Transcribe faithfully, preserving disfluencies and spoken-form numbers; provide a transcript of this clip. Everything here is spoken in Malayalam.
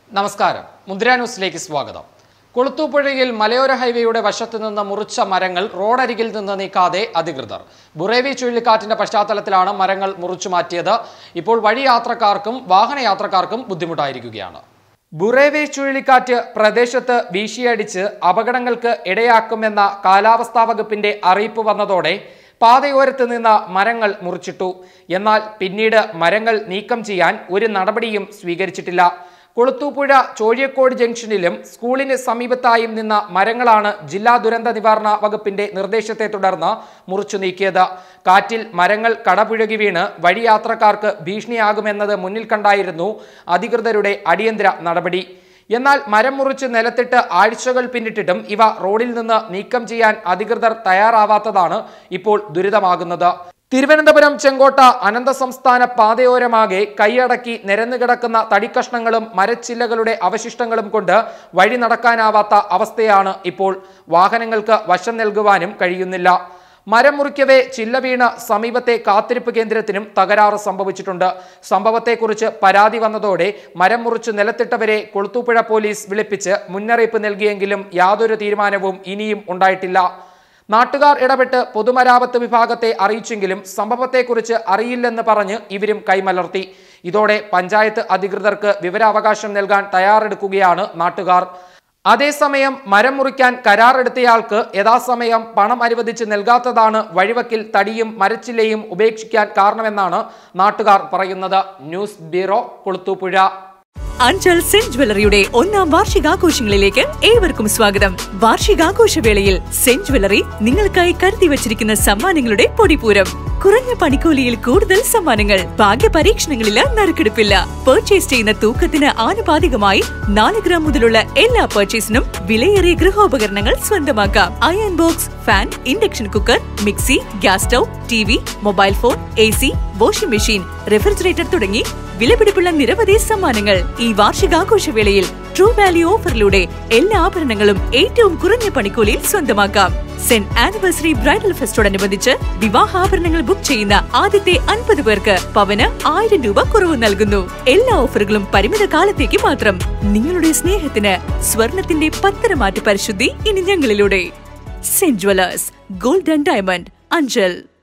നമസ്കാരം. മുദ്ര ന്യൂസിലേക്ക് സ്വാഗതം. കൊളുത്തൂപ്പുഴയിൽ മലയോര ഹൈവേയുടെ വശത്ത് നിന്ന് മുറിച്ച മരങ്ങൾ റോഡരികിൽ നിന്ന് നീക്കാതെ അധികൃതർ. ബുറേവി ചുഴലിക്കാറ്റിന്റെ പശ്ചാത്തലത്തിലാണ് മരങ്ങൾ മുറിച്ചു മാറ്റിയത്. ഇപ്പോൾ വഴിയാത്രക്കാർക്കും വാഹനയാത്രക്കാർക്കും ബുദ്ധിമുട്ടായിരിക്കുകയാണ്. ബുറേവി ചുഴലിക്കാറ്റ് പ്രദേശത്ത് വീശിയടിച്ച് അപകടങ്ങൾക്ക് ഇടയാക്കുമെന്ന കാലാവസ്ഥാ വകുപ്പിന്റെ അറിയിപ്പ് വന്നതോടെ പാതയോരത്ത് നിന്ന് മരങ്ങൾ മുറിച്ചിട്ടു. എന്നാൽ പിന്നീട് മരങ്ങൾ നീക്കം ചെയ്യാൻ ഒരു നടപടിയും സ്വീകരിച്ചിട്ടില്ല. കൊളുത്തൂപ്പുഴ ചോഴിയക്കോട് ജംഗ്ഷനിലും സ്കൂളിന് സമീപത്തായും നിന്ന മരങ്ങളാണ് ജില്ലാ ദുരന്ത നിവാരണ വകുപ്പിന്റെ നിർദ്ദേശത്തെ തുടർന്ന് മുറിച്ചു നീക്കിയത്. കാറ്റിൽ മരങ്ങൾ കടപുഴകി വീണ് വഴിയാത്രക്കാർക്ക് ഭീഷണിയാകുമെന്നത് മുന്നിൽ കണ്ടായിരുന്നു അധികൃതരുടെ അടിയന്തര നടപടി. എന്നാൽ മരം മുറിച്ച് നിലത്തിട്ട് ആഴ്ചകൾ പിന്നിട്ടിട്ടും ഇവ റോഡിൽ നിന്ന് നീക്കം ചെയ്യാൻ അധികൃതർ തയ്യാറാവാത്തതാണ് ഇപ്പോൾ ദുരിതമാകുന്നത്. തിരുവനന്തപുരം ചെങ്കോട്ട അനന്ത സംസ്ഥാന പാതയോരമാകെ കൈയടക്കി നിരന്നുകിടക്കുന്ന തടിക്കഷ്ണങ്ങളും മരച്ചില്ലകളുടെ അവശിഷ്ടങ്ങളും കൊണ്ട് വഴി നടക്കാനാവാത്ത അവസ്ഥയാണ് ഇപ്പോൾ. വാഹനങ്ങൾക്ക് വശം നൽകുവാനും കഴിയുന്നില്ല. മരം മുറിക്കവേ ചില്ല വീണ് സമീപത്തെ കാത്തിരിപ്പ് കേന്ദ്രത്തിനും തകരാറ് സംഭവിച്ചിട്ടുണ്ട്. സംഭവത്തെക്കുറിച്ച് പരാതി വന്നതോടെ മരം മുറിച്ച് നിലത്തിട്ടവരെ കൊളുത്തൂപ്പുഴ പോലീസ് വിളിപ്പിച്ച് മുന്നറിയിപ്പ് നൽകിയെങ്കിലും യാതൊരു തീരുമാനവും ഇനിയും ഉണ്ടായിട്ടില്ല. നാട്ടുകാർ ഇടപെട്ട് പൊതുമരാമത്ത് വിഭാഗത്തെ അറിയിച്ചെങ്കിലും സംഭവത്തെക്കുറിച്ച് അറിയില്ലെന്ന് പറഞ്ഞ് ഇവരും കൈമലർത്തി. ഇതോടെ പഞ്ചായത്ത് അധികൃതർക്ക് വിവരാവകാശം നൽകാൻ തയ്യാറെടുക്കുകയാണ് നാട്ടുകാർ. അതേസമയം മരം മുറിക്കാൻ കരാറെടുത്തയാൾക്ക് യഥാസമയം പണം അനുവദിച്ച് നൽകാത്തതാണ് വഴിവക്കിൽ തടിയും മരച്ചില്ലയും ഉപേക്ഷിക്കാൻ കാരണമെന്നാണ് നാട്ടുകാർ പറയുന്നത്. News bureau, Kulathupuzha. Anchal cent ജ്വല്ലറിയുടെ ഒന്നാം വാർഷികാഘോഷങ്ങളിലേക്ക് ഏവർക്കും സ്വാഗതം. വാർഷികാഘോഷവേളയിൽ സെന്റ് ജ്വല്ലറി നിങ്ങൾക്കായി കരുതി വച്ചിരിക്കുന്ന സമ്മാനങ്ങളുടെ പൊടിപൂരം. കുറഞ്ഞ പണിക്കൂലിയിൽ കൂടുതൽ സമ്മാനങ്ങൾ. ഭാഗ്യ പരീക്ഷണങ്ങളില്ല, നറുക്കെടുപ്പില്ല. പർച്ചേസ് ചെയ്യുന്ന തൂക്കത്തിന് ആനുപാതികമായി നാല് ഗ്രാം മുതലുള്ള എല്ലാ പർച്ചേസിനും വിലയേറിയ ഗൃഹോപകരണങ്ങൾ സ്വന്തമാക്കാം. Iron box, fan, induction cooker, mixie, gas stove, T V, mobile phone, A C, washing machine, refrigerator തുടങ്ങി വിലപിടിപ്പുള്ള നിരവധി സമ്മാനങ്ങൾ. ഈ വാർഷികാഘോഷവേളയിൽ ട്രൂ വാല്യൂ ഓഫറിലൂടെ എല്ലാ ആഭരണങ്ങളും ഏറ്റവും കുറഞ്ഞ പണിക്കൂലിയിൽ സ്വന്തമാക്കാം. സെന്റ് ആനിവേഴ്സറി ബ്രൈഡൽ ഫെസ്റ്റോടനുബന്ധിച്ച് വിവാഹാഭരണങ്ങൾ ബുക്ക് ചെയ്യുന്ന ആദ്യത്തെ അൻപത് പേർക്ക് പവന് ആയിരം രൂപ കുറവ് നൽകുന്നു. എല്ലാ ഓഫറുകളും പരിമിത കാലത്തേക്ക് മാത്രം. നിങ്ങളുടെ സ്നേഹത്തിന് സ്വർണത്തിന്റെ പത്തരമാറ്റ് പരിശുദ്ധി ഇനി ഞങ്ങളിലൂടെ. Cent jewellers, gold and diamond, Anchal.